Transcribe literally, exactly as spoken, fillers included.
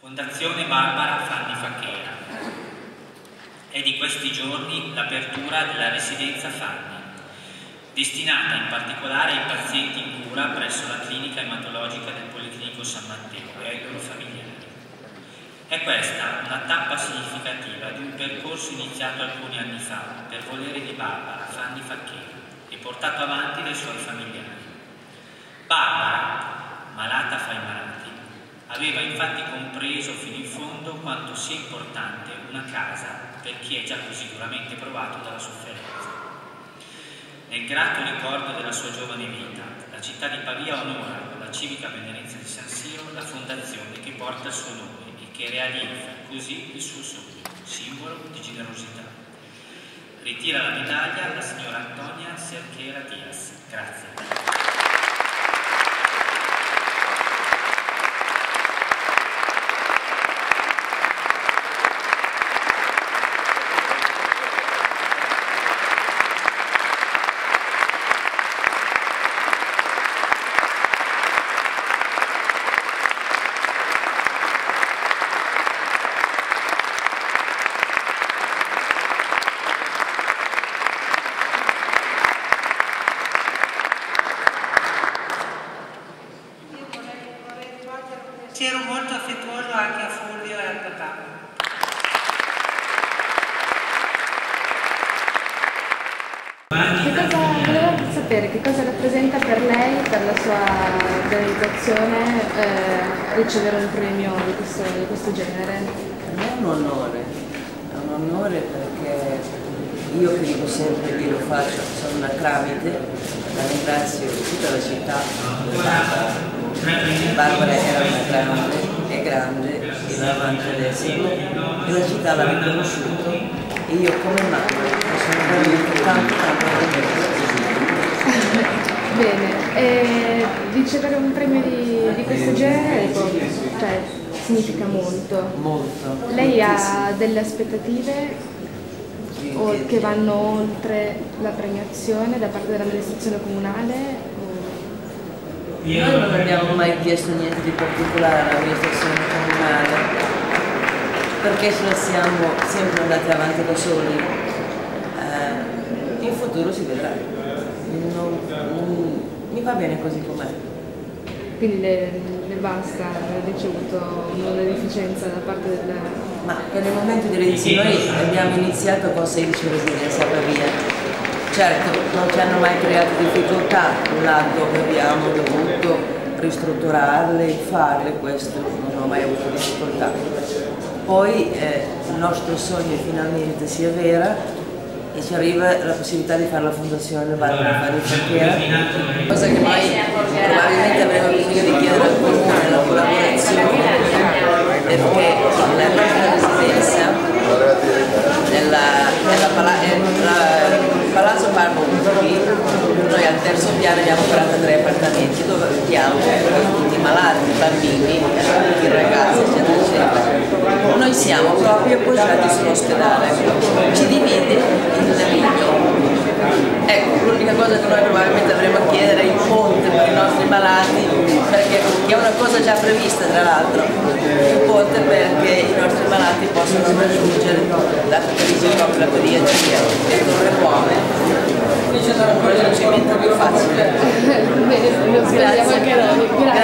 Fondazione Barbara Fanni Facchera. È di questi giorni l'apertura della residenza Fanni, destinata in particolare ai pazienti in cura presso la clinica ematologica del Policlinico San Matteo e ai loro familiari. È questa una tappa significativa di un percorso iniziato alcuni anni fa per volere di Barbara Fanni Facchera e portato avanti dai suoi familiari. Barbara, malata fra i malati, aveva infatti compreso fino in fondo quanto sia importante una casa per chi è già così duramente provato dalla sofferenza. Nel grato ricordo della sua giovane vita, la città di Pavia onora con la civica benemerenza di San Siro la fondazione che porta il suo nome e che realizza così il suo sogno, simbolo di generosità. Ritira la medaglia la signora Antonia Cerquera Diaz. Grazie. Pensiero molto affettuoso anche a Fulvio e al papà. Che cosa volevo sapere, che cosa rappresenta per lei, per la sua organizzazione, eh, ricevere un premio di questo, di questo genere? Per me è un onore, è un onore perché io che dico sempre che lo faccio, sono una tramite, la ringrazio tutta la città di Barbara. Barbara era una grande, è grande, e va avanti adesso, e la città l'ha riconosciuto e io come mamma mi sono veramente tanto tanto orgogliosa. Bene, e ricevere un premio di, di questo genere, cioè, significa molto. Molto. Lei ha delle aspettative o che vanno oltre la premiazione da parte dell'amministrazione comunale? Noi non abbiamo mai chiesto niente di particolare all'amministrazione comunale, perché ce la siamo sempre andati avanti da soli. Eh, in futuro si vedrà. Non, non, mi va bene così com'è. Quindi le, le basta aver ricevuto una deficienza da parte del... Ma per il momento direi di sì, noi abbiamo iniziato con sedici residenze a Pavia. Certo, non ci hanno mai creato difficoltà, là dove abbiamo dovuto ristrutturarle e farle, questo non ho mai avuto difficoltà. Poi eh, il nostro sogno finalmente si avvera e ci arriva la possibilità di fare la fondazione Barbara Fanni Facchera, cosa che noi probabilmente avremo bisogno di chiedere al comune la collaborazione, perché la nostra residenza nella, nella pala nella, Palazzo Parco qui, noi al terzo piano abbiamo quarantatré appartamenti dove abitiamo tutti i malati, i bambini, tutti i ragazzi, eccetera, eccetera. Noi siamo proprio appoggiati sull'ospedale, ci divide il naviglio. Ecco, l'unica cosa che noi probabilmente avremo a chiedere è il ponte per i nostri malati, perché è una cosa già prevista tra l'altro, il ponte perché i nostri malati possano raggiungere, dato che lì c'è proprio la pediatria, le torre nuove, quindi c'è un raggiungimento più facile. Bene, lo speriamo anche noi. Grazie.